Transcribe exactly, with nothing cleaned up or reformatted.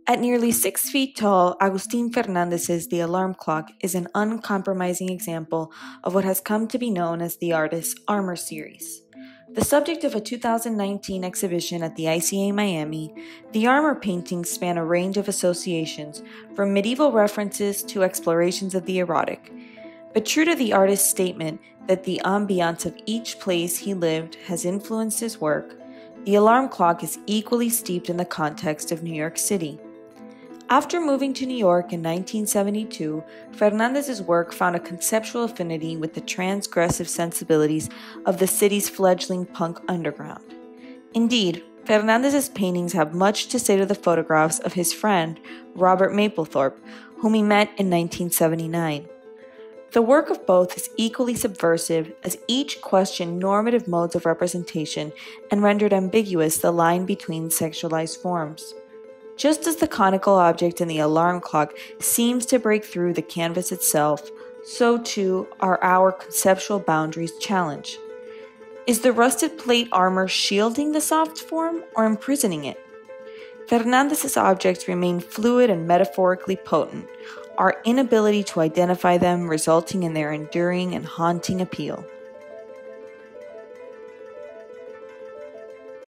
At nearly six feet tall, Agustin Fernandez's The Alarm Clock is an uncompromising example of what has come to be known as the artist's Armor series. The subject of a two thousand nineteen exhibition at the I C A Miami, the Armor paintings span a range of associations, from medieval references to explorations of the erotic. But true to the artist's statement that the ambiance of each place he lived has influenced his work, the Alarm Clock is equally steeped in the context of New York City. After moving to New York in nineteen seventy-two, Fernandez's work found a conceptual affinity with the transgressive sensibilities of the city's fledgling punk underground. Indeed, Fernandez's paintings have much to say to the photographs of his friend, Robert Mapplethorpe, whom he met in nineteen seventy-nine. The work of both is equally subversive, as each questioned normative modes of representation and rendered ambiguous the line between sexualized forms. Just as the conical object in the alarm clock seems to break through the canvas itself, so too are our conceptual boundaries challenged. Is the rusted plate armor shielding the soft form or imprisoning it? Fernandez's objects remain fluid and metaphorically potent, our inability to identify them resulting in their enduring and haunting appeal.